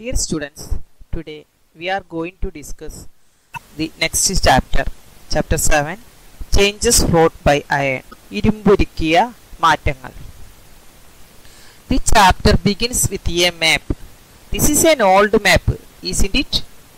Dear students, today we are going to discuss the next chapter, chapter 7, changes wrought by iron. ഇരുമ്പുരുക്കിയ മാറ്റങ്ങൾ. The chapter begins with a map. This is an old map, isn't it?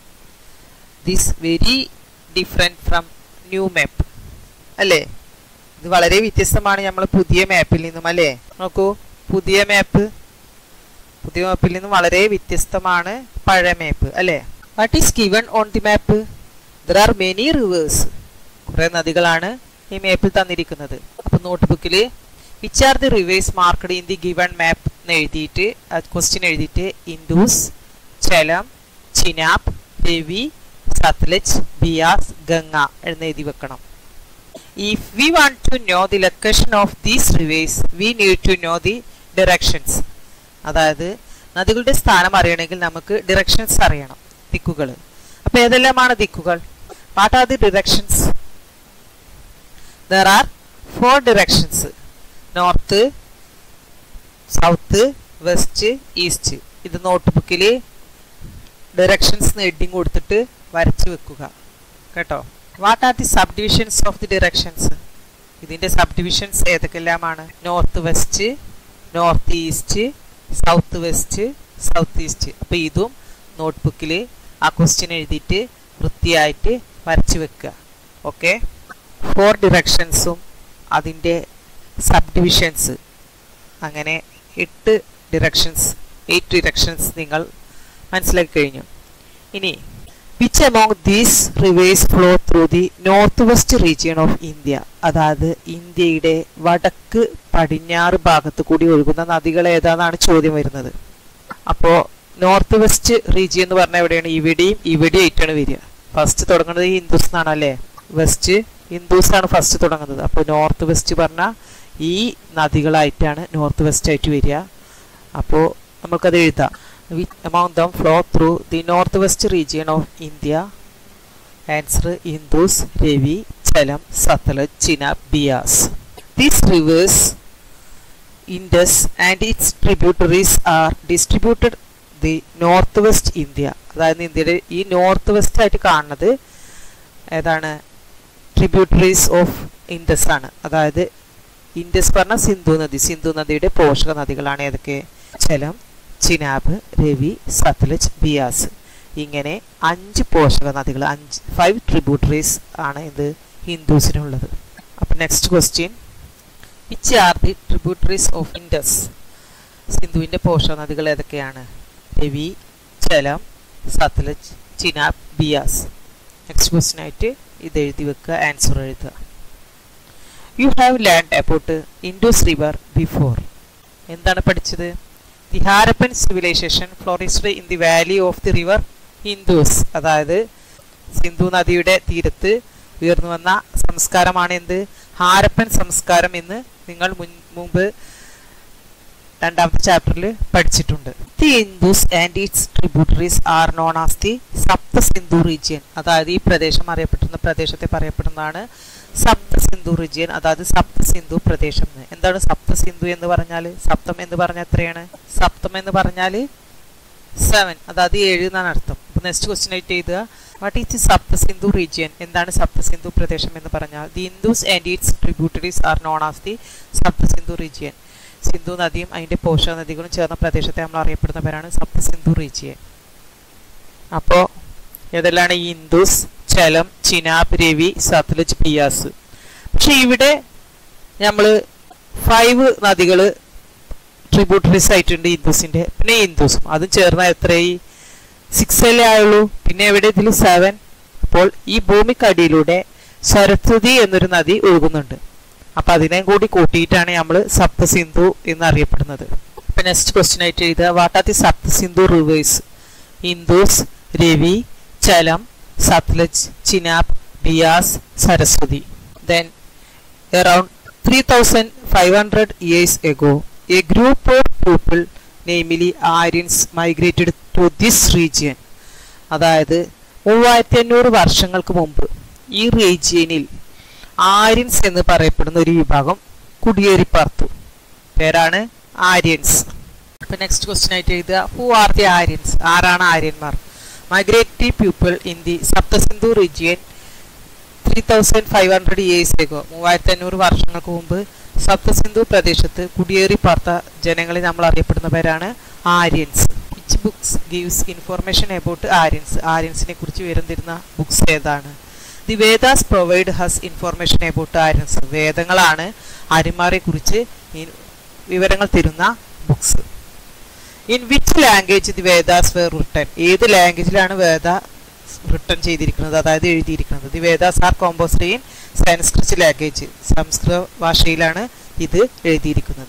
This very different from new map. അല്ലേ? ഇത് വളരെ വ്യത്യസ്തമാണ് നമ്മൾ പുതിയ മാപ്പിൽ നിന്നും അല്ലേ? നോക്കൂ, പുതിയ മാപ്പിൽ നിന്നും വളരെ വ്യത്യസ്തമാണ് പഴയ മാപ്പ് അല്ലേ? What is given on the map? There are many rivers. കുറെ നദികളാണ് ഈ മാപ്പിൽ തന്നിരിക്കുന്നത്. അപ്പൊ നോട്ട് ബുക്കിൽ which are the rivers marked in the given map എന്ന് എഴുതിയിട്ട് ക്വസ്റ്റ്യൻ എഴുതിയിട്ട് ഇൻഡൂസ്, ചെലം, ചിനാബ്, രവി, സത്ലജ്, ബിയാസ്, ഗംഗ എന്ന് എഴുതി വെക്കണം. If we want to know the location of these rivers, we need to know the directions. അതായത് നദികളുടെ സ്ഥാനം അറിയണമെങ്കിൽ നമുക്ക് ഡിറക്ഷൻസ് അറിയണം, ദിക്കുകൾ. അപ്പോൾ ഏതെല്ലാമാണ് ദിക്കുകൾ? What are the directions? there are 4 directions: north, south, west, east. ഇത് നോട്ട് ബുക്കിൽ ഡിറക്ഷൻസ് ഹെഡിങ് കൊടുത്തിട്ട് വരച്ചു വെക്കുക കേട്ടോ. What are the sub divisions of the directions? ഇതിന്റെ സബ് ഡിവിഷൻസ് ഏതൊക്കെല്ലാമാണ്? North west, north east, south west, south east. അപ്പോൾ ഇതും നോട്ട് ബുക്കിൽ ആ ക്വസ്റ്റ്യൻ എഴുതിയിട്ട് വൃത്തിയായിട്ട് വരച്ചു വെക്കുക. ഓക്കെ, 4 ഡിറക്ഷൻസും അതിൻ്റെ സബ് ഡിവിഷൻസ്, അങ്ങനെ 8 ഡിറക്ഷൻസ് നിങ്ങൾ മനസ്സിലാക്കി കഴിഞ്ഞു. ഇനി which among these rivers flow through the northwest region of India? അതായത് ഇന്ത്യയുടെ വടക്ക് പടിഞ്ഞാറ് ഭാഗത്ത് കൂടി ഒഴുകുന്ന നദികൾ ഏതാണെന്നാണ് ചോദ്യം വരുന്നത്. അപ്പോൾ നോർത്ത് വെസ്റ്റ് റീജിയൻ എന്ന് പറഞ്ഞാൽ എവിടെയാണ്? ഇവിടെ ആയിട്ടാണ് വരിക. ഫസ്റ്റ് തുടങ്ങുന്നത് ഹിന്ദുസ് എന്നാണ് അല്ലേ? വെസ്റ്റ് ഹിന്ദുസ് ആണ് ഫസ്റ്റ് തുടങ്ങുന്നത്. അപ്പോൾ നോർത്ത് വെസ്റ്റ് പറഞ്ഞാൽ ഈ നദികളായിട്ടാണ് നോർത്ത് വെസ്റ്റ് ആയിട്ട് വരിക. അപ്പോൾ നമുക്കത് എഴുതാം. Which among them flow through the northwest region of India? Answer: Indus, Ravi, Jhelum, Satluj, Chenab, Beas. These rivers, Indus and its tributaries, are distributed the northwest India. അതായത് ഇന്ത്യയുടെ ഈ നോർത്ത് വെസ്റ്റ് ആയിട്ട് കാണുന്നത് ഏതാണ്? ട്രിബ്യൂട്ടറീസ് ഓഫ് ഇൻഡസ് ആണ്. അതായത് Indus പറഞ്ഞ സിന്ധു നദിയുടെ പോഷക നദികളാണ് ഏതൊക്കെ? ജലം, ചിനാബ്, രവി, സത്ലജ്, ബിയാസ്. ഇങ്ങനെ 5 പോഷക നദികൾ, 5 ട്രിബ്യൂട്ടറീസ് ആണ് ഇത് ഹിന്ദുസിനുള്ളത്. അപ്പം next question, which are the tributaries of Indus? സിന്ധുവിൻ്റെ പോഷക നദികൾ ഏതൊക്കെയാണ്? രവി, ജലം, സത്ലജ്, ചിനാബ്, ബിയാസ്. നെക്സ്റ്റ് ക്വസ്റ്റ്യൻ ആയിട്ട് ഇത് എഴുതി വെക്കുക, ആൻസർ എഴുതുക. You have learned about Indus river before. എന്താണ് പഠിച്ചത്? The Harappan civilization flourished in the valley of the river Indus. അതായത് സിന്ധു നദിയുടെ തീരത്ത് ഉയർന്നു വന്ന സംസ്കാരമാണ് എന്ത്? ഹാരപ്പൻ സംസ്കാരം എന്ന് നിങ്ങൾ മുമ്പ് 2ാമത്തെ ചാപ്റ്ററിൽ പഠിച്ചിട്ടുണ്ട്. The Indus and its tributaries are known as the Sapta Sindhu region. അതായത് ഈ പ്രദേശം പ്രദേശത്തെ പറയപ്പെടുന്നതാണ് സപ്ത സിന്ധു റീജിയൻ, അതായത് സപ്ത സിന്ധു പ്രദേശം. എന്താണ് സപ്ത സിന്ധു എന്ന് പറഞ്ഞാൽ? സപ്തം എന്ന് പറഞ്ഞാൽ എത്രയാണ്? സപ്തം എന്ന് പറഞ്ഞാൽ 7, അതായത് 7 എന്നാണ് അർത്ഥം. അപ്പോൾ നെക്സ്റ്റ് ക്വസ്റ്റ്യൻ ആയിട്ട് എഴുതുക, what is the Sapta Sindhu region? എന്താണ് സപ്ത സിന്ധു പ്രദേശം എന്ന് പറഞ്ഞാൽ? The Indus and its tributaries are known as the Sapta Sindhu region. Sindhu നദിയും അതിൻ്റെ പോഷക നദികളും ചേർന്ന പ്രദേശത്തെ നമ്മൾ അറിയപ്പെടുന്ന പേരാണ് സപ്ത സിന്ധു റീജിയൻ. അപ്പോൾ ഏതെല്ലാണ്? ഈ ഇൻഡസ്, ജലം, ചിനാബ്, രവി, സത്ലജ്, ബിയാസ്. പക്ഷെ ഇവിടെ നമ്മൾ 5 നദികൾ ട്രിബ്യൂട്ടറീസ് ആയിട്ടുണ്ട് ഇൻഡസിൻ്റെ. പിന്നെ ഇൻഡസും അതും ചേർന്നാൽ എത്രയായി? 6 അല്ലേ ആയുള്ളൂ. പിന്നെ എവിടെ ഇതിൽ 7? അപ്പോൾ ഈ ഭൂമിക്കടിയിലൂടെ സരസ്വതി എന്നൊരു നദി ഒഴുകുന്നുണ്ട്. അപ്പം അതിനെ കൂടി കൂട്ടിയിട്ടാണ് നമ്മൾ സപ്ത സിന്ധു എന്നറിയപ്പെടുന്നത്. അപ്പം നെക്സ്റ്റ് ക്വസ്റ്റ്യൻ ആയിട്ട് എഴുതുക, what are the Sapta Sindhu rivers? Indus, Ravi, Jhelum, Sutlej, Chenab, Beas, Saraswati. Then around 3500 years ago, a group of people, namely Aryans, migrated to this region. അതായത് 3500 വർഷങ്ങൾക്ക് മുമ്പ് ഈ റീജിയനിൽ ആര്യൻസ് എന്ന് പറയപ്പെടുന്ന ഒരു വിഭാഗം കുടിയേറി പാർത്തു. പേരാണ് ആര്യൻസ്. അപ്പോൾ നെക്സ്റ്റ് ക്വസ്റ്റ്യൻ ആയിട്ട് എഴുതുക, ഹു ആർ ദി ആര്യൻസ്? ആരാണ് ആര്യന്മാർ? Migratory people in the Saptasindhu region 3500 years ago, 3500 വർഷങ്ങൾക്ക് മുമ്പ് സപ്തസിന്ധു പ്രദേശത്ത് കുടിയേറി പാർത്ത ജനങ്ങളെ നമ്മൾ അറിയപ്പെടുന്ന പേരാണ് Aryans. Which books gives information about Aryans? ആര്യൻസിനെ കുറിച്ച് വിവരം തരുന്ന ബുക്സ് ഏതാണ്? The Vedas provide us information about Aryans. വേദങ്ങളാണ് ആര്യന്മാരെ കുറിച്ച് വിവരങ്ങൾ തരുന്ന books. In which language the Vedas were written? ഏത് ലാംഗ്വേജിലാണ് വേദ റിട്ടൺ ചെയ്തിരിക്കുന്നത്, അതായത് എഴുതിയിരിക്കുന്നത്? The Vedas are composed in Sanskrit language. സംസ്കൃത ഭാഷയിലാണ് ഇത് എഴുതിയിരിക്കുന്നത്.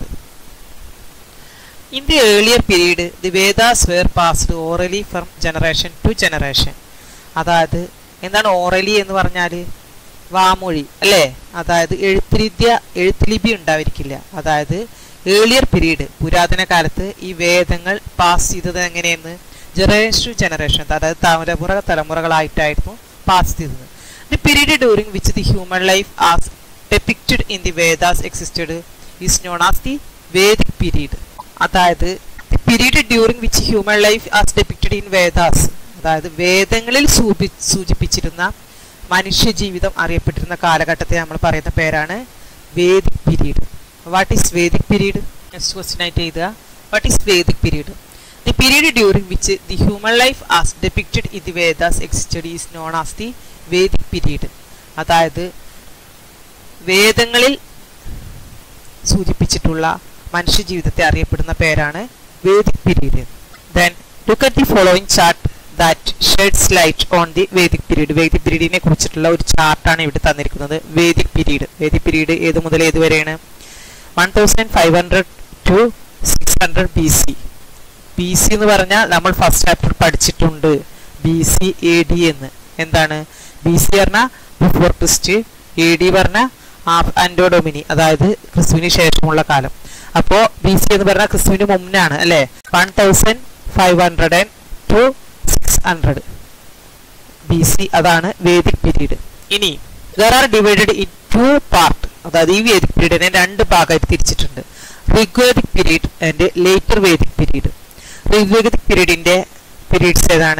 In the earlier period the Vedas were passed orally from generation to generation. അതായത് എന്താണ് ഓറലി എന്ന് പറഞ്ഞാൽ? വാമൊഴി അല്ലേ? അതായത് എഴുത്തുലിപി ഉണ്ടായിരിക്കില്ല. അതായത് ഏർലിയർ പീരീഡ്, പുരാതന കാലത്ത് ഈ വേദങ്ങൾ പാസ് ചെയ്തത് എങ്ങനെയെന്ന് ജനറേഷൻ ടു ജനറേഷൻ, അതായത് തലമുറകളായിട്ടായിരുന്നു പാസ് ചെയ്തത്. The period during which the human life as depicted in the Vedas existed is known as the Vedic period. അതായത് the period during which human life as depicted in Vedas, അതായത് വേദങ്ങളിൽ സൂചിപ്പിച്ചിരുന്ന മനുഷ്യജീവിതം അറിയപ്പെട്ടിരുന്ന കാലഘട്ടത്തെ നമ്മൾ പറയുന്ന പേരാണ് Vedic period. What is Vedic period? Next question ആയിട്ട് എഴുതുക, what is Vedic period? The period during which the human life as depicted in the Vedas existed is known as the Vedic period. അതായത് വേദങ്ങളിൽ സൂചിപ്പിച്ചിട്ടുള്ള മനുഷ്യജീവിതത്തെ അറിയപ്പെടുന്ന പേരാണ് Vedic period. Then look at the following chart that sheds light on the Vedic period. Vedic പീരീഡിനെ കുറിച്ചിട്ടുള്ള ഒരു ചാർട്ടാണ് ഇവിടെ തന്നിരിക്കുന്നത്. വേദിക് പീരീഡ് ഏത് മുതൽ ഏത് വരെയാണ്? 1500 to 600 BC. BC എന്ന് പറഞ്ഞാൽ നമ്മൾ ഫസ്റ്റ് ചാപ്റ്റർ പഠിച്ചിട്ടുണ്ട്, BC AD എന്ന്. എന്താണ് BC പറഞ്ഞാൽ ബിഫോർ ക്രിസ്റ്റ്, AD പറഞ്ഞാൽ ആൻഡോ ഡൊമിനി, അതായത് ക്രിസ്തുവിന് ശേഷമുള്ള കാലം. അപ്പോൾ BC എന്ന് പറഞ്ഞാൽ ക്രിസ്തുവിന് മുന്നാണ് അല്ലേ? 1500 to 600 BC, അതാണ് വേദിക് പീരീഡ്. ഇനി there are divided in two part, അതായത് ഈ വേദിക് പീരീഡിനെ രണ്ട് ഭാഗമായിട്ട് തിരിച്ചിട്ടുണ്ട്. Rigvedic period and later Vedic period. Rigvedic പീരീഡിന്റെ പീരീഡ്സ് ഏതാണ്?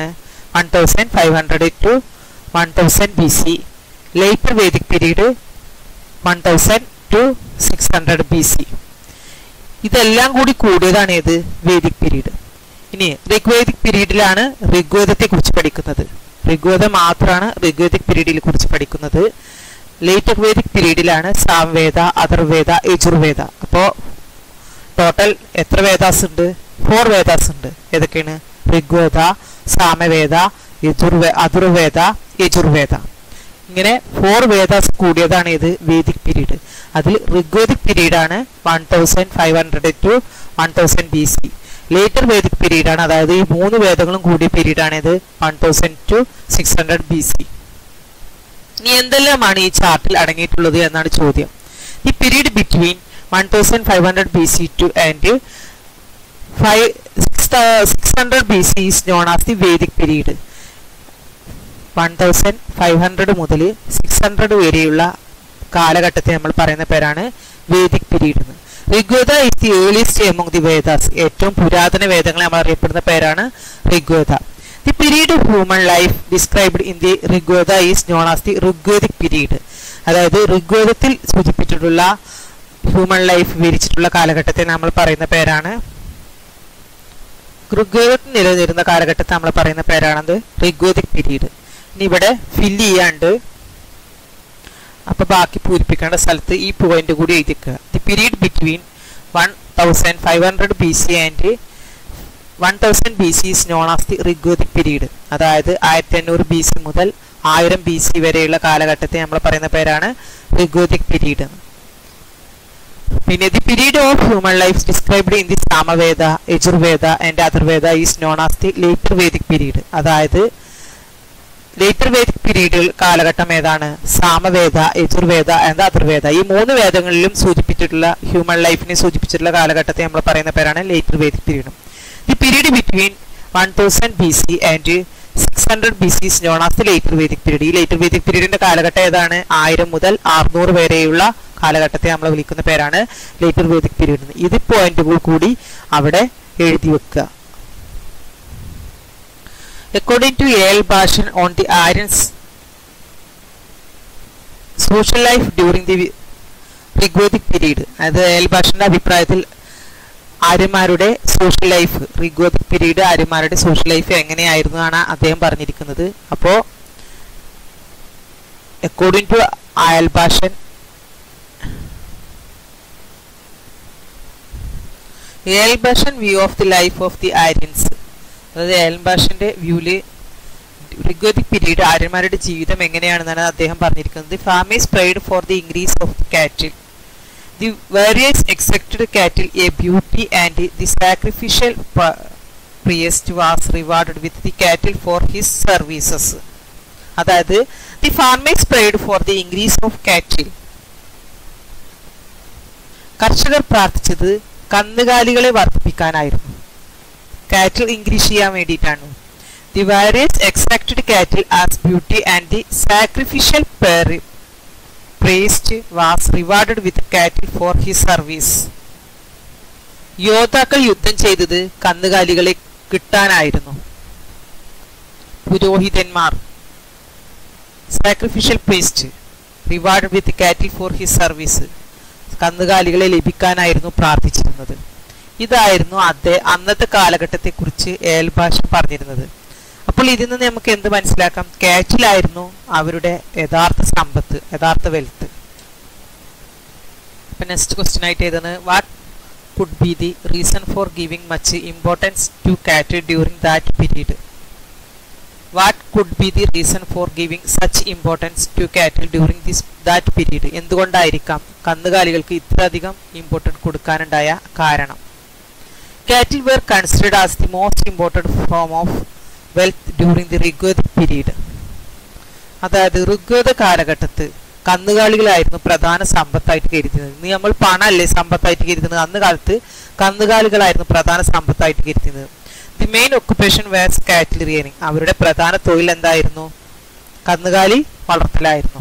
1500 to 1000 BC. Later Vedic period 1000 to 600 BC. ഇതെല്ലാം കൂടി കൂടിയതാണ് ഏത്? Vedic period. ഇനി ഋഗ്വേദിക് പീരീഡിലാണ് ഋഗ്വേദത്തെ കുറിച്ച് പഠിക്കുന്നത്. ഋഗ്വേദം മാത്രമാണ് ഋഗ്വേദിക് പീരീഡിനെ കുറിച്ച് പഠിക്കുന്നത്. ലേറ്റർ വേദിക് പീരീഡിലാണ് സാംവേദ, അഥർവേദ, യജുർവേദ. അപ്പോൾ ടോട്ടൽ എത്ര വേദാസ് ഉണ്ട്? 4 വേദാസ് ഉണ്ട്. ഏതൊക്കെയാണ്? ഋഗ്വേദ, സാമവേദ, അഥർവേദ, യജുർവേദ. ഇങ്ങനെ 4 വേദാസ് കൂടിയതാണ് ഇത് വേദിക് പീരീഡ്. അതിൽ ഋഗ്വേദിക് പീരീഡാണ് 1500 to 1000 BC. ലേറ്റർ വേദിക് പീരീഡാണ്, അതായത് ഈ 3 വേദങ്ങളും കൂടിയ പീരീഡാണ് ഇത് 1000 to 600 BC. ഇനി എന്തെല്ലാമാണ് ഈ ചാർട്ടിൽ അടങ്ങിയിട്ടുള്ളത് എന്നാണ് ചോദ്യം. ഈ period between 1500 BC to and 600 BC is known as the Vedic period. 1500 മുതൽ 600 വരെയുള്ള കാലഘട്ടത്തെ നമ്മൾ പറയുന്ന പേരാണ് വേദിക് പീരീഡ് എന്ന്. Rigveda is the earliest among the Vedas. ഏറ്റവും പുരാതന വേദങ്ങളെ നമ്മൾ അറിയപ്പെടുന്ന പേരാണ് Rigveda. The period of human life described in the Rigveda is known as the Rigvedic period. അതായത് ഋഗ്വേദത്തിൽ സൂചിപ്പിച്ചിട്ടുള്ള ഹ്യൂമൻ ലൈഫ് വിവരിച്ചിട്ടുള്ള കാലഘട്ടത്തെ നമ്മൾ പറയുന്ന പേരാണ്, ഋഗ്വേദത്തിൽ നിലനിരുന്ന കാലഘട്ടത്തെ നമ്മൾ പറയുന്ന പേരാണത് ഋഗ്വേദിക് പീരീഡ്. ഇനി ഇവിടെ ഫില്ല് ചെയ്യാണ്ട്, അപ്പൊ ബാക്കി പൂരിപ്പിക്കേണ്ട സ്ഥലത്ത് ഈ പോയിന്റ് കൂടി എഴുതിക്കുക. The period between 1500 BC and 1000 BC is known as the Rigvedic period. അതായത് 1500 BC മുതൽ 1000 BC വരെയുള്ള കാലഘട്ടത്തെ നമ്മൾ പറയുന്ന പേരാണ് ഋഗ്വേദിക് പീരീഡ്. പിന്നെ the period of human life described in the Samaveda, Yajurveda and Atharvaveda is known as the later Vedic period. അതായത് ലേറ്റർ വേദിക് പീരീഡ് കാലഘട്ടം ഏതാണ്? സാമവേദ, യജുർവേദ ആൻഡ് അഥർവേദ. ഈ 3 വേദങ്ങളിലും സൂചിപ്പിച്ചിട്ടുള്ള ഹ്യൂമൻ ലൈഫിനെ സൂചിപ്പിച്ചിട്ടുള്ള കാലഘട്ടത്തെ നമ്മൾ പറയുന്ന പേരാണ് later Vedic period. The period between 1000 BC and 600 BC is known as the later Vedic period. ഈ ലേറ്റർ വേദിക് പീരീഡിന്റെ കാലഘട്ടം ഏതാണ്? 1000 മുതൽ 600 വരെയുള്ള കാലഘട്ടത്തെ നമ്മൾ വിളിക്കുന്ന പേരാണ് ലേറ്റർ വേദിക് പീരീഡ്. ഇത് പോയിന്റുകൾ കൂടി അവിടെ എഴുതി വെക്കുക. According to L Basham on the Aryans social life during the Rigvedic period, അതായത് എൽ ഭാഷന്റെ അഭിപ്രായത്തിൽ ആര്യന്മാരുടെ സോഷ്യൽ ലൈഫ്, റിഗ്വേദിക് പീരീഡ് ആര്യന്മാരുടെ സോഷ്യൽ ലൈഫ് എങ്ങനെയായിരുന്നു എന്നാണ് അദ്ദേഹം പറഞ്ഞിരിക്കുന്നത്. അപ്പോൾ according to L Basham, L Basham view of the life of the Aryans, അതായത് എൽ ഭാഷന്റെ വ്യൂല് റിഗ്വേദിക് പീരീഡ് ആര്യന്മാരുടെ ജീവിതം എങ്ങനെയാണെന്നാണ് അദ്ദേഹം പറഞ്ഞിരിക്കുന്നത്. The farmers pride for the increase of the cattle, the various extracted cattle a beauty, and the sacrificial priest was rewarded with the cattle for his services. അതായത് the farmers prayed for the increase of cattle, കർഷകർ പ്രാർത്ഥിച്ചത് കന്നുകാലികളെ വർദ്ധിപ്പിക്കാനായിരുന്നു, കാറ്റിൽ increase ചെയ്യാൻ വേണ്ടിയിട്ടാണ്. the various extracted cattle as beauty, and the sacrificial priest was rewarded with cattle for his service. യോദ്ധാക്കൾ യുദ്ധം ചെയ്തത് കന്നുകാലികളെ കിട്ടാനായിരുന്നു. പുരോഹിതന്മാർ സാക്രിഫിഷ്യൽ പ്രീസ്റ്റ് റിവാർഡ് വിത്ത് കാറ്റിൽ ഫോർ ഹിസ് സർവീസ്, കന്നുകാലികളെ ലഭിക്കാനായിരുന്നു പ്രാർത്ഥിച്ചിരുന്നത്. ഇതായിരുന്നു അന്നത്തെ കാലഘട്ടത്തെ കുറിച്ച് എൽ ഭാഷ പറഞ്ഞിരുന്നത്. അപ്പോൾ ഇതിൽ നിന്ന് നമുക്ക് എന്ത് മനസ്സിലാക്കാം? കാറ്റിലായിരുന്നു അവരുടെ യഥാർത്ഥ സമ്പത്ത്, യഥാർത്ഥ വെൽത്ത്. ഇപ്പം നെക്സ്റ്റ് ക്വസ്റ്റ്യൻ ആയിട്ട് എഴുതുന്നത്, what could be the reason for giving much importance to cattle during that period? What could be the reason for giving such importance to cattle during that period? എന്തുകൊണ്ടായിരിക്കാം കന്നുകാലികൾക്ക് ഇത്രയധികം importance കൊടുക്കാനുണ്ടായ കാരണം? Cattle were considered as the most important form of wealth during the Rigvedic period, അതായത് ഋഗ്വേദ കാലഘട്ടത്ത് കന്നുകാലികളായിരുന്നു പ്രധാന സമ്പത്തായിട്ട് കരുതുന്നത്. ഇന്ന് നമ്മൾ പണമല്ലേ സമ്പത്തായിട്ട് കരുതുന്നത്, അന്ന് കാലത്ത് കന്നുകാലികളായിരുന്നു പ്രധാന സമ്പത്തായിട്ട് കരുതുന്നത്. The main occupation was cattle rearing, അവരുടെ പ്രധാന തൊഴിൽ എന്തായിരുന്നു? കന്നുകാലി വളർത്തലായിരുന്നു.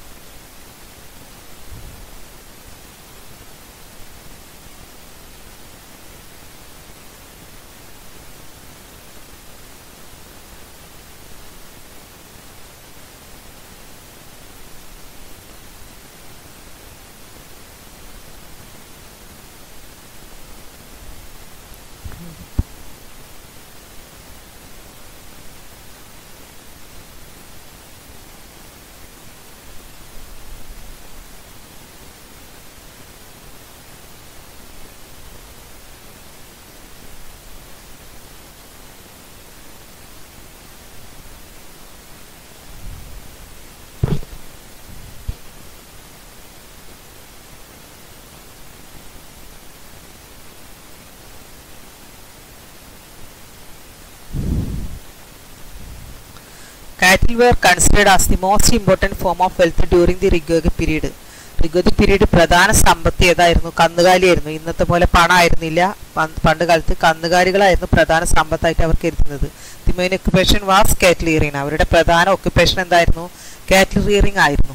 Cattle were considered as the most important form of wealth during the Rigvedic period. Rigvedic period പ്രധാന സമ്പത്ത് ഏതായിരുന്നു? കന്നുകാലിയായിരുന്നു. ഇന്നത്തെ പോലെ പണമായിരുന്നില്ല. പണ്ട് കാലത്ത് കന്നുകാലികളായിരുന്നു പ്രധാന സമ്പത്തായിട്ട് അവർ കരുതുന്നത്. The main occupation was cattle rearing, അവരുടെ പ്രധാന ഒക്യുപ്പേഷൻ എന്തായിരുന്നു? കാറ്റിൽ റിയറിംഗ് ആയിരുന്നു.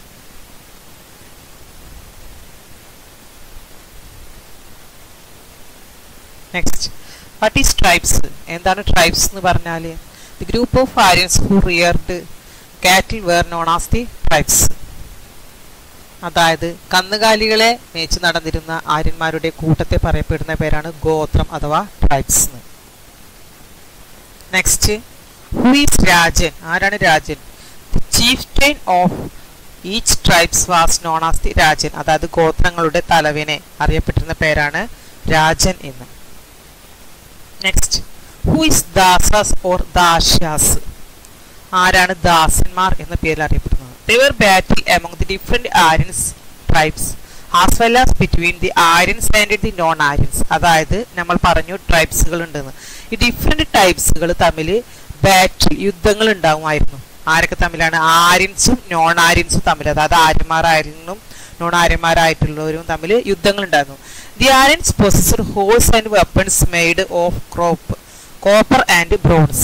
Next, what is tribes? എന്താണ് ട്രൈബ്സ് എന്ന് പറഞ്ഞാൽ? The group of Aryans who reared cattle were known as the tribes. അതായത് കന്നുകാലികളെ മേച്ച് നടന്നിരുന്ന ആര്യന്മാരുടെ കൂട്ടത്തെ പറയപ്പെടുന്ന പേരാണ് ഗോത്രം അഥവാ tribes. Next, who is Rajan? ആരാണ് Rajan? The chieftain of each tribes was known as the Rajan. അതായത് ഗോത്രങ്ങളുടെ തലവനെ അറിയപ്പെട്ടിരുന്ന പേരാണ് രാജൻ എന്ന്. Next, who is Dasas or Dasyus? ആരാണ് ദാസന്മാർ എന്ന പേരിൽ അറിയപ്പെടുന്നത്? They were battle among the different Aryans tribes as well as between the Aryans and the non-Aryans. അതായത് നമ്മൾ പറഞ്ഞു ട്രൈബ്സുകൾ ഉണ്ടെന്ന്. ഈ ഡിഫറെന്റ് ട്രൈബ്സുകൾ തമ്മിൽ ബാറ്റിൽ യുദ്ധങ്ങൾ ഉണ്ടാകുമായിരുന്നു. ആരൊക്കെ തമ്മിലാണ്? ആര്യൻസും നോൺ ആര്യൻസും തമ്മിൽ, അതായത് ആര്യന്മാരായിരുന്നു നോൺ ആര്യന്മാരായിട്ടുള്ളവരും തമ്മിൽ യുദ്ധങ്ങൾ ഉണ്ടായിരുന്നു. The Aryans possessed horse and weapons made of copper and bronze.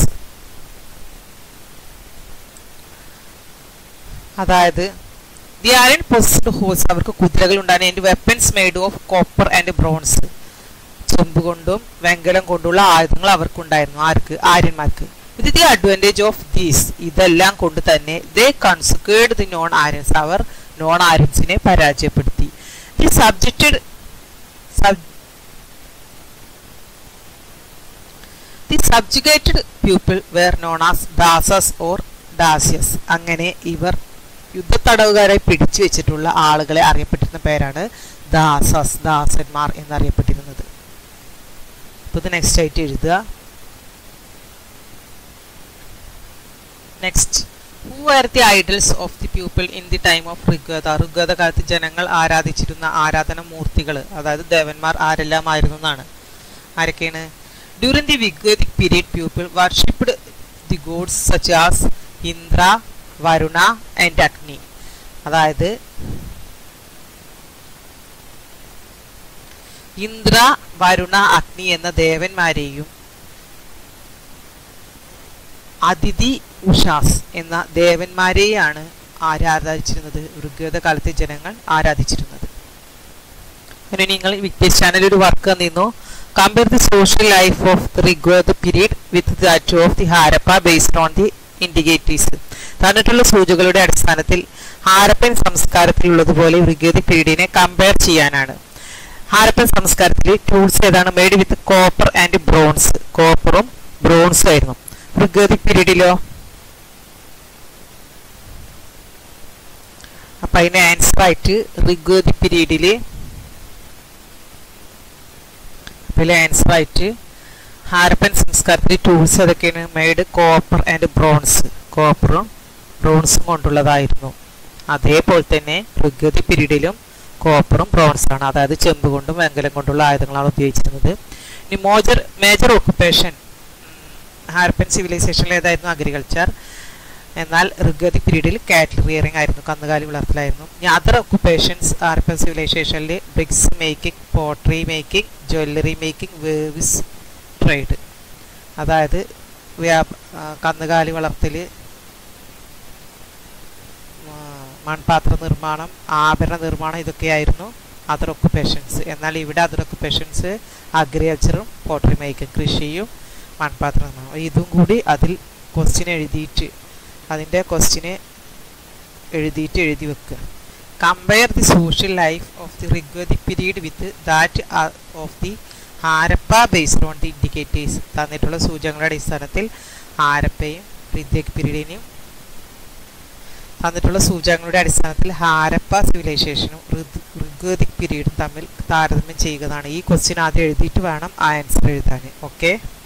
അതായത് ദി ആര്യൻ പൊസസ്ഡ് ഹോഴ്സ്, അവർക്ക് കുതിരകൾ ഉണ്ടായിരുന്നു. And weapons made of copper and bronze, ചെമ്പ് കൊണ്ടും വെങ്കലം കൊണ്ടുള്ള ആയുധങ്ങൾ അവർക്കുണ്ടായിരുന്നു. ആർക്ക്? ആര്യന്മാർക്ക്. With the advantage of these, ഇതെല്ലാം കൊണ്ട് തന്നെ they conquered the non Aryans, അവർ നോൺ ആര്യൻസിനെ പരാജയപ്പെടുത്തി. The subjugated people were known as Dasas or Dasyus. അങ്ങനെ ഇവർ യുദ്ധത്തടവുകാരായി പിടിച്ചു വെച്ചിട്ടുള്ള ആളുകളെ അറിയപ്പെട്ടിരുന്ന പേരാണ് ദാസസ്, ദാസന്മാർ എന്നറിയപ്പെട്ടിരുന്നത്. അപ്പോൾ ഇത് നെക്സ്റ്റ് ആയിട്ട് എഴുതുക. Next, who are the idols of the people in the time of Rigveda. Rigveda കാലത്ത് ജനങ്ങൾ ആരാധിച്ചിരുന്ന ആരാധന മൂർത്തികൾ, അതായത് ദേവന്മാർ ആരെല്ലാം ആയിരുന്നു എന്നാണ്. ആരൊക്കെയാണ്? During the Rigvedic period people worshipped the gods such as Indra, Varuna and Agni. അതായത് ഇന്ദ്ര, വരുണ, അഗ്നി എന്ന ദേവന്മാരെയും അതിഥി, ഉഷാസ് എന്ന ദേവന്മാരെയാണ് ആരാധിച്ചിരുന്നത്. ഋഗ്വേദ കാലത്തെ ജനങ്ങൾ ആരാധിച്ചിരുന്നത്. അങ്ങനെ നിങ്ങൾ വിക്ടേഴ്സ് ചാനലിൽ ഒരു വർക്ക് തന്നിരുന്നു. Compare the social life of the Rigveda period with that of the Harappa based on the indicatives. തന്നിട്ടുള്ള സൂചകങ്ങളുടെ അടിസ്ഥാനത്തിൽ ഹാരപ്പൻ സംസ്കാരത്തിലുള്ളതുപോലെ ഋഗ്വേദിക് പീരീഡിനെ കമ്പയർ ചെയ്യാനാണ്. ഹാരപ്പൻ സംസ്കാരത്തിൽ ടൂൾസ് ഏതാണ്? Made with copper and bronze. കോപ്പറും ബ്രോൺസും ആയിരുന്നു. ഋഗ്വേദിക് പീരീഡിലോ? അപ്പൊ അതിന് ആൻസർ ആയിട്ട് ഋഗ്വേദിക് പീരീഡില് ആൻസർ ആയിട്ട് ഹാരപ്പൻ സംസ്കാരത്തിൽ ടൂൾസ് അതൊക്കെയാണ് മെയ്ഡ് കോപ്പർ ആൻഡ് ബ്രോൺസ്. കോപ്പറും ബ്രോൺസും കൊണ്ടുള്ളതായിരുന്നു. അതേപോലെ തന്നെ ഋഗ്വേദിക് പീരീഡിലും കോപ്പറും ബ്രോൺസാണ്, അതായത് ചെമ്പ് കൊണ്ടും വെങ്കലം കൊണ്ടുള്ള ആയുധങ്ങളാണ് ഉപയോഗിച്ചിരുന്നത്. ഇനി മേജർ ഓക്കുപ്പേഷൻ ഹാരപ്പൻ സിവിലൈസേഷനിൽ ഏതായിരുന്നു? അഗ്രികൾച്ചർ. എന്നാൽ ഋഗ്വേദിക് പീരീഡിൽ കാറ്റൽ റിയറിംഗ് ആയിരുന്നു, കന്നുകാലി വളർത്തലായിരുന്നു. ഇനി അതർ ഒക്കുപ്പേഷൻസ് ഹാരപ്പൻ സിവിലൈസേഷനിൽ bricks making, pottery making, jewellery making, weaves, trade. അതായത് കന്നുകാലി വളർത്തൽ, മൺപാത്ര നിർമ്മാണം, ആഭരണ നിർമ്മാണം, ഇതൊക്കെയായിരുന്നു അതർ ഒക്കുപ്പേഷൻസ്. എന്നാൽ ഇവിടെ അതർ ഒക്കുപ്പേഷൻസ് അഗ്രികൾച്ചറും പോട്ടറി മേക്കിംഗ്, കൃഷിയും മൺപാത്ര നിർമ്മാണം. ഇതും കൂടി അതിൽ ക്വസ്റ്റ്യൻ എഴുതിയിട്ട് അതിൻ്റെ ക്വസ്റ്റ്യന് എഴുതി വെക്കുക. Compare the social life of the Rigvedic period with that of the Harappa based on the indicators. തന്നിട്ടുള്ള സൂചകങ്ങളുടെ അടിസ്ഥാനത്തിൽ ഹാരപ്പയും ഋഗ്വേദിക് പീരീഡിനെയും തന്നിട്ടുള്ള സൂചകങ്ങളുടെ അടിസ്ഥാനത്തിൽ ഹാരപ്പ സിവിലൈസേഷനും ഋഗ്വേദിക് പീരീഡും തമ്മിൽ താരതമ്യം ചെയ്യുന്നതാണ്. ഈ ക്വസ്റ്റ്യൻ ആദ്യം എഴുതിയിട്ട് വേണം ആൻസർ എഴുതാൻ. ഓക്കെ.